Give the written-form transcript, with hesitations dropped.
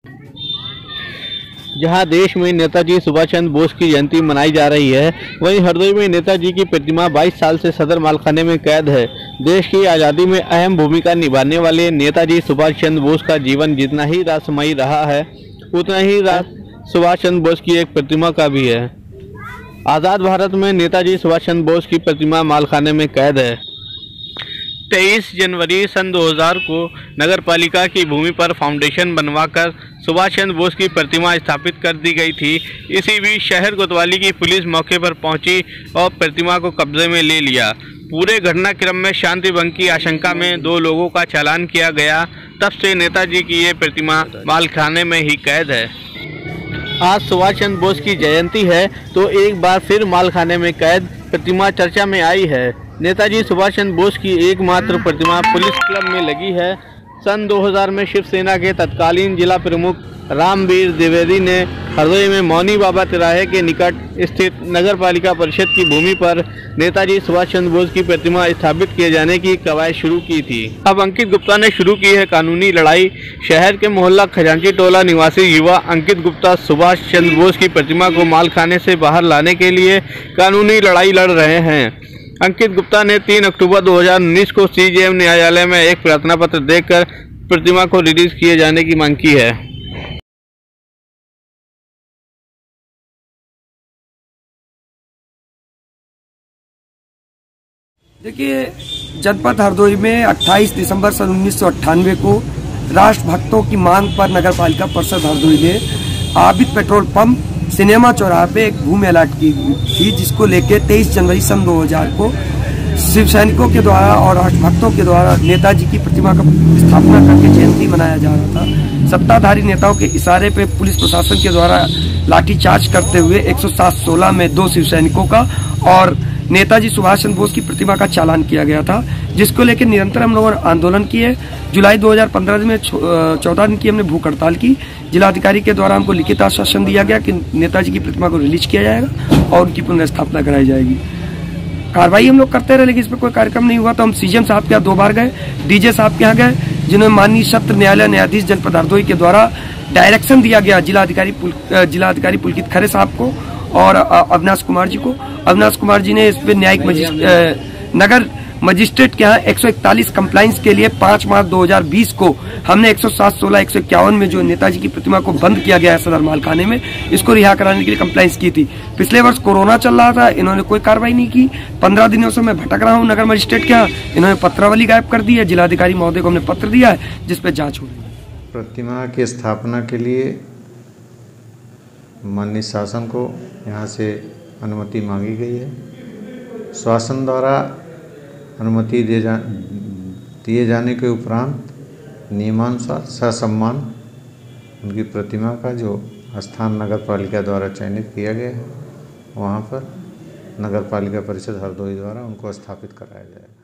जहां देश में नेताजी सुभाष चंद्र बोस की जयंती मनाई जा रही है, वहीं हरदोई में नेताजी की प्रतिमा 22 साल से सदर मालखाने में कैद है। देश की आज़ादी में अहम भूमिका निभाने वाले नेताजी सुभाष चंद्र बोस का जीवन जितना ही रहस्यमयी रहा है, उतना ही सुभाष चंद्र बोस की एक प्रतिमा का भी है। आज़ाद भारत में नेताजी सुभाष चंद्र बोस की प्रतिमा मालखाने में कैद है। 23 जनवरी सन 2000 को नगर पालिका की भूमि पर फाउंडेशन बनवाकर सुभाष चंद्र बोस की प्रतिमा स्थापित कर दी गई थी। इसी बीच शहर कोतवाली की पुलिस मौके पर पहुंची और प्रतिमा को कब्जे में ले लिया। पूरे घटनाक्रम में शांति भंग की आशंका में 2 लोगों का चालान किया गया। तब से नेताजी की ये प्रतिमा मालखाने में ही कैद है। आज सुभाष चंद्र बोस की जयंती है तो एक बार फिर मालखाने में कैद प्रतिमा चर्चा में आई है। नेताजी सुभाष चंद्र बोस की एकमात्र प्रतिमा पुलिस क्लब में लगी है। सन 2000 में शिवसेना के तत्कालीन जिला प्रमुख रामवीर द्विवेदी ने हरदोई में मौनी बाबा तिराहे के निकट स्थित नगर पालिका परिषद की भूमि पर नेताजी सुभाष चंद्र बोस की प्रतिमा स्थापित किए जाने की कवायद शुरू की थी। अब अंकित गुप्ता ने शुरू की है कानूनी लड़ाई। शहर के मोहल्ला खजांची टोला निवासी युवा अंकित गुप्ता सुभाष चंद्र बोस की प्रतिमा को मालखाने से बाहर लाने के लिए कानूनी लड़ाई लड़ रहे हैं। अंकित गुप्ता ने 3 अक्टूबर 2019 को सीजेएम न्यायालय में एक प्रार्थना पत्र देकर प्रतिमा को रिलीज किए जाने की मांग की है। देखिए, जनपद हरदोई में 28 दिसंबर सन 1998 को राष्ट्रभक्तों की मांग पर नगर पालिका परिषद हरदोई ने आबिद पेट्रोल पंप सिनेमा चौराहे पे एक भूमि अलॉट की थी, जिसको लेके 23 जनवरी सन 2000 को शिव सैनिकों के द्वारा और राष्ट्रभक्तों के द्वारा नेताजी की प्रतिमा का स्थापना करके जयंती मनाया जा रहा था। सत्ताधारी नेताओं के इशारे पे पुलिस प्रशासन के द्वारा लाठीचार्ज करते हुए 107-16 में 2 शिव सैनिकों का और नेताजी सुभाष चंद्र बोस की प्रतिमा का चालान किया गया था, जिसको लेकर निरंतर हम लोगों ने आंदोलन किए। जुलाई 2015 में 14 दिन की हमने भूख हड़ताल की। जिलाधिकारी के द्वारा हमको लिखित आश्वासन दिया गया कि नेताजी की प्रतिमा को रिलीज किया जाएगा और उनकी पुनर्स्थापना कराई जाएगी। कार्रवाई हम लोग करते रहे, लेकिन इस पर कोई कार्यक्रम नहीं हुआ। तो हम सीएम साहब के यहाँ 2 बार गए, डीजे साहब के यहाँ गए, जिन्होंने माननीय सत्र न्यायालय न्यायाधीश जनपद हरदोई के द्वारा डायरेक्शन दिया गया जिलाधिकारी पुलकित खरे साहब को और अविनाश कुमार जी को। अविनाश कुमार जी ने इस पे न्यायिक नगर मजिस्ट्रेट के यहाँ 141 कंप्लाइंस के लिए 5 मार्च 2020 को हमने 107-16 151 में जो नेताजी की प्रतिमा को बंद किया गया है सदर मालखाने में, इसको रिहा कराने के लिए कंप्लाइंस की थी। पिछले वर्ष कोरोना चल रहा था, इन्होंने कोई कार्रवाई नहीं की। 15 दिनों से मैं भटक रहा हूँ नगर मजिस्ट्रेट के यहाँ, इन्होंने पत्रावली गायब कर दी है। जिलाधिकारी महोदय को हमने पत्र दिया है जिसपे जाँच हो रही है। प्रतिमा की स्थापना के लिए माननीय शासन को यहाँ से अनुमति मांगी गई है। शासन द्वारा अनुमति दिए जाने के उपरांत नियमानुसार ससम्मान उनकी प्रतिमा का जो स्थान नगर पालिका द्वारा चयनित किया गया है, वहाँ पर नगर पालिका परिषद हरदोई द्वारा उनको स्थापित कराया जाएगा।